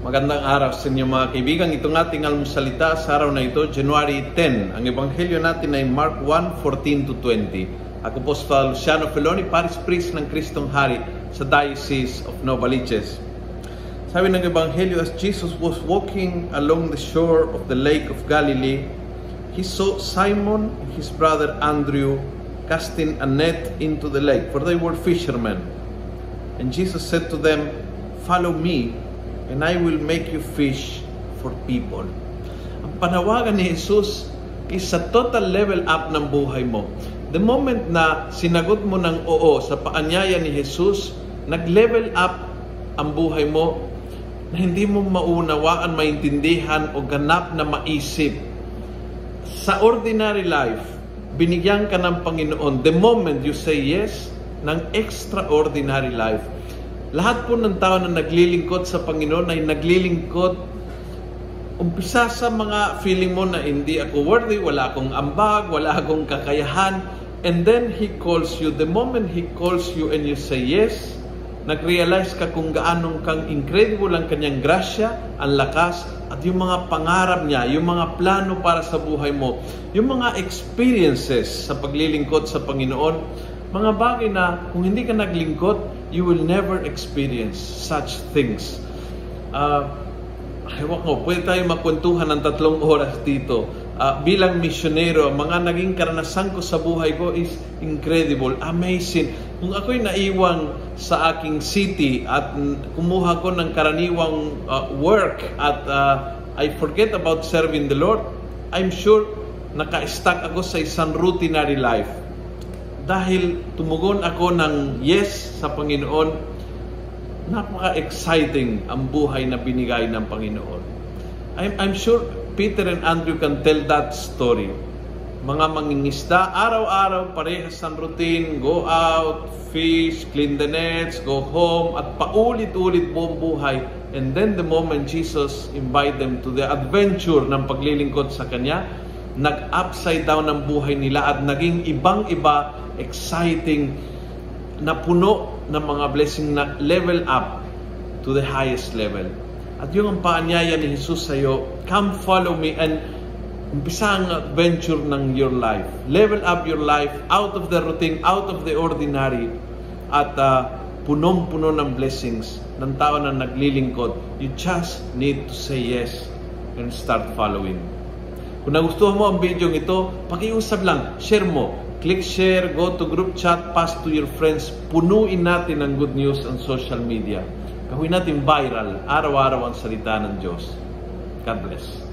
Magandang araw sa inyo mga kaibigan. Itong ating almusalita sa araw na ito, January 10. Ang ebanghelyo natin ay Mark 1:14-20. Ako po si Father Luciano Feloni, Parish Priest ng Kristong Hari sa Diocese of Novaliches. Sabi ng ebanghelyo, as Jesus was walking along the shore of the Lake of Galilee, he saw Simon and his brother Andrew casting a net into the lake, for they were fishermen. And Jesus said to them, "Follow me, and I will make you fish for people." Ang panawagan ni Jesus is sa total level up ng buhay mo. The moment na sinagot mo ng oo sa paanyaya ni Jesus, nag-level up ang buhay mo na hindi mo maunawaan, maintindihan o ganap na maisip. Sa ordinary life, binigyan ka ng Panginoon. The moment you say yes, ng extraordinary life. Lahat po ng tao na naglilingkod sa Panginoon ay naglilingkod umpisa sa mga feeling mo na hindi ako worthy, wala akong ambag, wala akong kakayahan. And then He calls you. The moment He calls you and you say yes, nag-realize ka kung gaanong kang incredible ang kanyang grasya, ang lakas, at yung mga pangarap niya, yung mga plano para sa buhay mo, yung mga experiences sa paglilingkod sa Panginoon, mga bagay na kung hindi ka naglingkod, you will never experience such things. Ewan ko, pwede tayo magkwentuhan ng 3 oras dito. Bilang misyonero, mga naging karanasan ko sa buhay ko is incredible, amazing. Kung ako'y naiwang sa aking city at kumuha ko ng karaniwang work at I forget about serving the Lord, I'm sure naka-stuck ako sa isang routinary life. Dahil tumugon ako ng yes sa Panginoon, napaka-exciting ang buhay na binigay ng Panginoon. I'm sure Peter and Andrew can tell that story. Mga mangingisda, araw-araw, parehas ang routine, go out, fish, clean the nets, go home, at paulit-ulit buong buhay. And then the moment Jesus invite them to the adventure ng paglilingkod sa Kanya, nag-upside down ang buhay nila at naging ibang-iba, exciting, na puno ng mga blessing na level up to the highest level. At yung ang paanyaya ni Jesus sa iyo, come follow me, and umpisa ang adventure ng your life. Level up your life out of the routine, out of the ordinary, at punong-puno ng blessings ng tao na naglilingkod. You just need to say yes and start following. Kung nagustuhan mo ang video ito, pakiusap lang, share mo. Click share, go to group chat, pass to your friends. Punuin natin ng good news on social media. Gawin natin viral, araw-araw ang salita ng Diyos. God bless.